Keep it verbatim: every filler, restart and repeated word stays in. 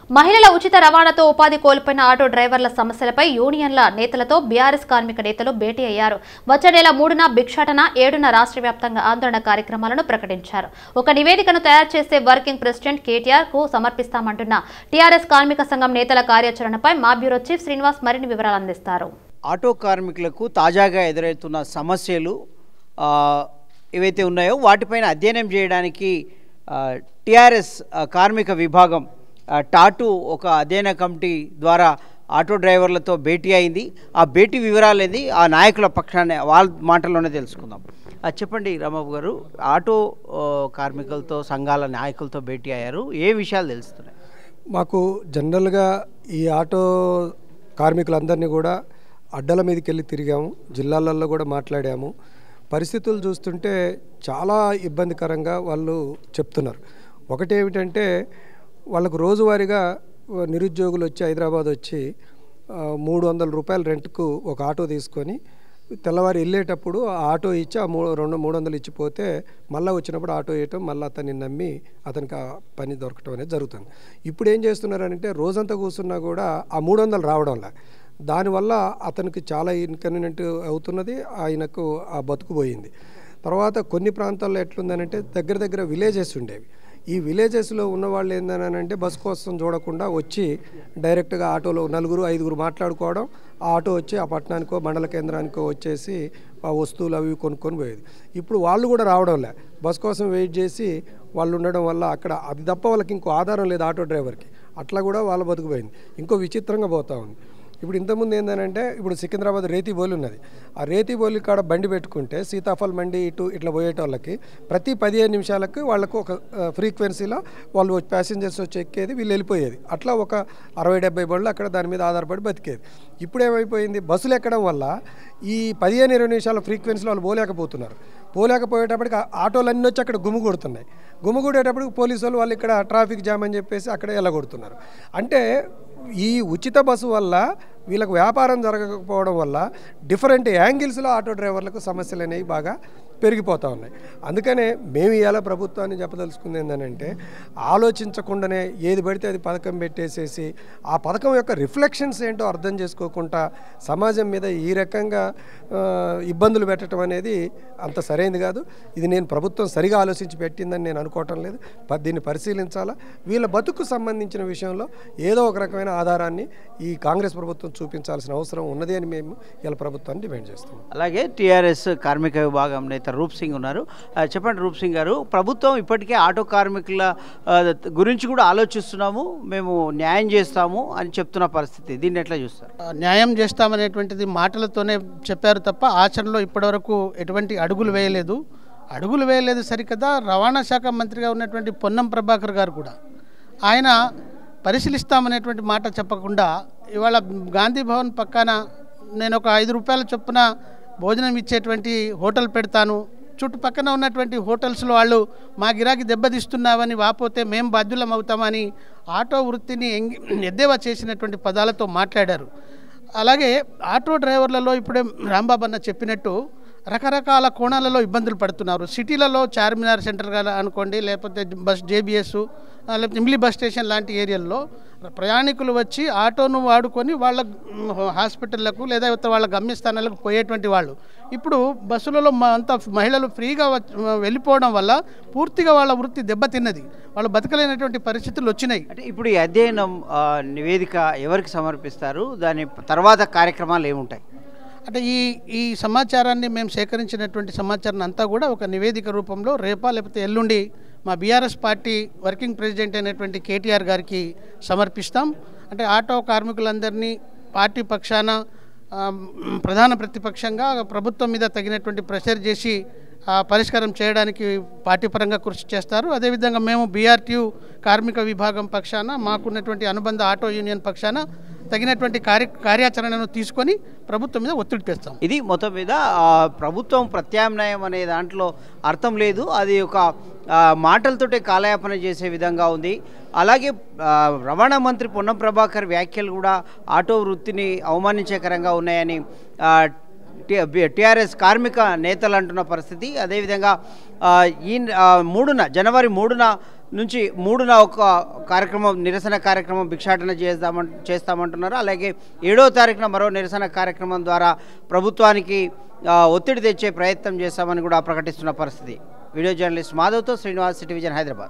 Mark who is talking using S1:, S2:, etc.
S1: మహిళల ఉచిత రవాణాతో ఉపాధి కోల్పోయిన ఆటో డ్రైవర్ల సమస్యలపై యూనియన్ల నేతలతో బీఆర్ఎస్ కార్మిక నేతలు భేటీ అయ్యారు. వచ్చే నెల మూడున భిక్షాటన, ఏడున రాష్ట్ర వ్యాప్తంగా ఆందోళన కార్యక్రమాలను ప్రకటించారు. ఒక నివేదికను తయారు చేసే వర్కింగ్ ప్రెసిడెంట్ కేటీఆర్ కు సమర్పిస్తామంటున్న టీఆర్ఎస్ కార్మిక సంఘం నేతల కార్యాచరణపై మా బ్యూరో చీఫ్ శ్రీనివాస్ మరిన్ని వివరాలు అందిస్తారు.
S2: ఆటో కార్మికులకు తాజాగా ఎదురవుతున్న సమస్యలు ఏవైతే ఉన్నాయో వాటిపైన అధ్యయనం చేయడానికి టీఆర్ఎస్ కార్మిక విభాగం టాటూ ఒక అధ్యయన కమిటీ ద్వారా ఆటో డ్రైవర్లతో భేటీ అయింది. ఆ భేటీ వివరాలు ఏది, ఆ నాయకుల పక్షాన్ని వాళ్ళ మాటల్లోనే తెలుసుకుందాం. చెప్పండి రాంబాబు గారు, ఆటో కార్మికులతో సంఘాల నాయకులతో భేటీ అయ్యారు, ఏ విషయాలు తెలుస్తున్నాయి?
S3: మాకు జనరల్గా ఈ ఆటో కార్మికులందరినీ కూడా అడ్డల మీదకి వెళ్ళి తిరిగాము, జిల్లాలలో కూడా మాట్లాడాము. పరిస్థితులు చూస్తుంటే చాలా ఇబ్బందికరంగా వాళ్ళు చెప్తున్నారు. ఒకటేమిటంటే వాళ్ళకు రోజువారీగా నిరుద్యోగులు వచ్చి హైదరాబాద్ వచ్చి మూడు వందల రూపాయల రెంట్కు ఒక ఆటో తీసుకొని తెల్లవారు వెళ్ళేటప్పుడు ఆ ఆటో ఇచ్చి ఆ మూడు రెండు మూడు వందలు ఇచ్చిపోతే మళ్ళీ వచ్చినప్పుడు ఆటో వేయటం, మళ్ళీ అతన్ని నమ్మి అతనికి ఆ పని దొరకటం అనేది జరుగుతుంది. ఇప్పుడు ఏం చేస్తున్నారంటే రోజంతా కూర్చున్నా కూడా ఆ మూడు వందలు రావడంలా, దానివల్ల అతనికి చాలా ఇన్కన్వీనియంట్ అవుతున్నది, ఆయనకు ఆ బతుకు పోయింది. తర్వాత కొన్ని ప్రాంతాల్లో ఎట్లుందనంటే దగ్గర దగ్గర విలేజెస్ ఉండేవి. ఈ విలేజెస్లో ఉన్నవాళ్ళు ఏందనంటే బస్ కోసం చూడకుండా వచ్చి డైరెక్ట్గా ఆటోలో నలుగురు ఐదుగురు మాట్లాడుకోవడం, ఆ ఆటో వచ్చి ఆ పట్టణానికో మండల కేంద్రానికో వచ్చేసి ఆ వస్తువులు అవి కొనుక్కొని పోయేది. ఇప్పుడు వాళ్ళు కూడా రావడంలే, బస్ కోసం వెయిట్ చేసి వాళ్ళు ఉండడం వల్ల అక్కడ అది తప్ప వాళ్ళకి ఇంకో ఆధారం లేదు ఆటో డ్రైవర్కి, అట్లా కూడా వాళ్ళ బతుకుపోయింది. ఇంకో విచిత్రంగా పోతూ ఉంది. ఇప్పుడు ఇంతకుముందు ఏంటంటే ఇప్పుడు సికింద్రాబాద్ రేతి బోలి ఉన్నది, ఆ రేతి బోలి కాడ బండి పెట్టుకుంటే సీతాఫల్ మండి ఇటు ఇట్లా పోయేటోళ్ళకి ప్రతి పదిహేను నిమిషాలకు వాళ్ళకు ఒక ఫ్రీక్వెన్సీలో వాళ్ళు ప్యాసింజర్స్ వచ్చి ఎక్కేది, వీళ్ళు వెళ్ళిపోయేది. అట్లా ఒక అరవై డెబ్బై బండ్లు అక్కడ దాని మీద ఆధారపడి బతికేది. ఇప్పుడు ఏమైపోయింది, బస్సులు ఎక్కడం వల్ల ఈ పదిహేను ఇరవై నిమిషాల ఫ్రీక్వెన్సీలో వాళ్ళు పోలేకపోతున్నారు. పోలేకపోయేటప్పటికి ఆటోలు అన్నీ వచ్చి అక్కడ గుమ్ము కొడుతున్నాయి. గుమ్ము కొట్టేటప్పటికి పోలీసు వాళ్ళు వాళ్ళు ఇక్కడ ట్రాఫిక్ జామ్ అని చెప్పేసి అక్కడ ఎల్లగొడుతున్నారు. అంటే ఈ ఉచిత బస్సు వల్ల వీళ్ళకు వ్యాపారం జరగకపోవడం వల్ల డిఫరెంట్ యాంగిల్స్లో ఆటో డ్రైవర్లకు సమస్యలు అనేవి బాగా పెరిగిపోతూ ఉన్నాయి. అందుకనే మేము ఇవాళ ప్రభుత్వాన్ని చెప్పదలుచుకుంది ఏంటంటే ఆలోచించకుండానే ఏది పడితే అది పథకం పెట్టేసేసి ఆ పథకం యొక్క రిఫ్లెక్షన్స్ ఏంటో అర్థం చేసుకోకుండా సమాజం మీద ఈ రకంగా ఇబ్బందులు పెట్టడం అనేది అంత సరైనది కాదు. ఇది నేను ప్రభుత్వం సరిగా ఆలోచించి పెట్టిందని నేను అనుకోవటం లేదు. దీన్ని పరిశీలించాలా, వీళ్ళ బతుకు సంబంధించిన విషయంలో ఏదో ఒక రకమైన ఆధారాన్ని ఈ కాంగ్రెస్ ప్రభుత్వం చూపించాల్సిన అవసరం ఉన్నది అని మేము ఇలా ప్రభుత్వాన్ని డిమాండ్ చేస్తున్నాం.
S2: అలాగే టీఆర్ఎస్ కార్మిక విభాగం నేత రూప్ సింగ్ ఉన్నారు. చెప్పండి రూప్ సింగ్ గారు, ప్రభుత్వం ఇప్పటికే ఆటో కార్మికుల గురించి కూడా ఆలోచిస్తున్నాము, మేము న్యాయం చేస్తాము అని చెప్తున్న పరిస్థితి, దీన్ని ఎట్లా చూస్తారు?
S4: న్యాయం చేస్తామనేటువంటిది మాటలతోనే చెప్పారు తప్ప ఆచరణలో ఇప్పటివరకు ఎటువంటి అడుగులు వేయలేదు. అడుగులు వేయలేదు సరికదా, రవాణా శాఖ మంత్రిగా ఉన్నటువంటి పొన్నం ప్రభాకర్ గారు కూడా ఆయన పరిశీలిస్తామనేటువంటి మాట చెప్పకుండా ఇవాళ గాంధీ భవన్ పక్కన నేను ఒక ఐదు రూపాయల చొప్పున భోజనం ఇచ్చేటువంటి హోటల్ పెడతాను, చుట్టుపక్కన ఉన్నటువంటి హోటల్స్లో వాళ్ళు మా గిరాకీ దెబ్బతీస్తున్నామని వాపోతే మేము బాధ్యులం అవుతామని ఆటో వృత్తిని ఎద్దేవా చేసినటువంటి పదాలతో మాట్లాడారు. అలాగే ఆటో డ్రైవర్లలో ఇప్పుడే రాంబాబు అన్న చెప్పినట్టు రకరకాల కోణాలలో ఇబ్బందులు పడుతున్నారు. సిటీలలో చార్మినార్ సెంటర్గా అనుకోండి, లేకపోతే బస్ జేబీఎస్, లేకపోతే ఇమ్లీ బస్ స్టేషన్ లాంటి ఏరియాల్లో ప్రయాణికులు వచ్చి ఆటోను వాడుకొని వాళ్ళ హాస్పిటళ్లకు లేదా వాళ్ళ గమ్యస్థానాలకు పోయేటువంటి వాళ్ళు ఇప్పుడు బస్సులలో అంతా మహిళలు ఫ్రీగా వెళ్ళిపోవడం వల్ల పూర్తిగా వాళ్ళ వృత్తి దెబ్బతిన్నది, వాళ్ళు బతకలేనటువంటి పరిస్థితులు వచ్చినాయి.
S2: అంటే ఇప్పుడు ఈ అధ్యయనం నివేదిక ఎవరికి సమర్పిస్తారు, దాని తర్వాత కార్యక్రమాలు ఏముంటాయి?
S4: అంటే ఈ ఈ సమాచారాన్ని మేము సేకరించినటువంటి సమాచారాన్ని అంతా కూడా ఒక నివేదిక రూపంలో రేపా లేకపోతే ఎల్లుండి మా బీఆర్ఎస్ పార్టీ వర్కింగ్ ప్రెసిడెంట్ అయినటువంటి కేటీఆర్ గారికి సమర్పిస్తాం. అంటే ఆటో కార్మికులందరినీ పార్టీ పక్షాన ప్రధాన ప్రతిపక్షంగా ప్రభుత్వం మీద తగినటువంటి ప్రెషర్ చేసి పరిష్కారం చేయడానికి పార్టీ పరంగా కృషి చేస్తారు. అదేవిధంగా మేము బీఆర్టీయూ కార్మిక విభాగం పక్షాన మాకున్నటువంటి అనుబంధ ఆటో యూనియన్ పక్షాన తగినటువంటి కార్య కార్యాచరణను తీసుకొని ప్రభుత్వం మీద ఒత్తిడి తెస్తాం.
S2: ఇది మొత్తం మీద ప్రభుత్వం ప్రత్యామ్నాయం అనే దాంట్లో అర్థం లేదు, అది ఒక మాటలతోటే కాలయాపన చేసే విధంగా ఉంది. అలాగే రవాణా మంత్రి పొన్నం ప్రభాకర్ వ్యాఖ్యలు కూడా ఆటో వృత్తిని అవమానించేకరంగా ఉన్నాయని టీఆర్ఎస్ కార్మిక నేతలు అంటున్న పరిస్థితి. అదేవిధంగా ఈ మూడున జనవరి మూడున నుంచి మూడున ఒక కార్యక్రమం నిరసన కార్యక్రమం భిక్షాటన చేద్దామం చేస్తామంటున్నారు. అలాగే ఏడో తారీఖున మరో నిరసన కార్యక్రమం ద్వారా ప్రభుత్వానికి ఒత్తిడి తెచ్చే ప్రయత్నం చేస్తామని కూడా ప్రకటిస్తున్న పరిస్థితి. వీడియో జర్నలిస్ట్ మాధవ్తో శ్రీనివాస్, సిటీ విజన్, హైదరాబాద్.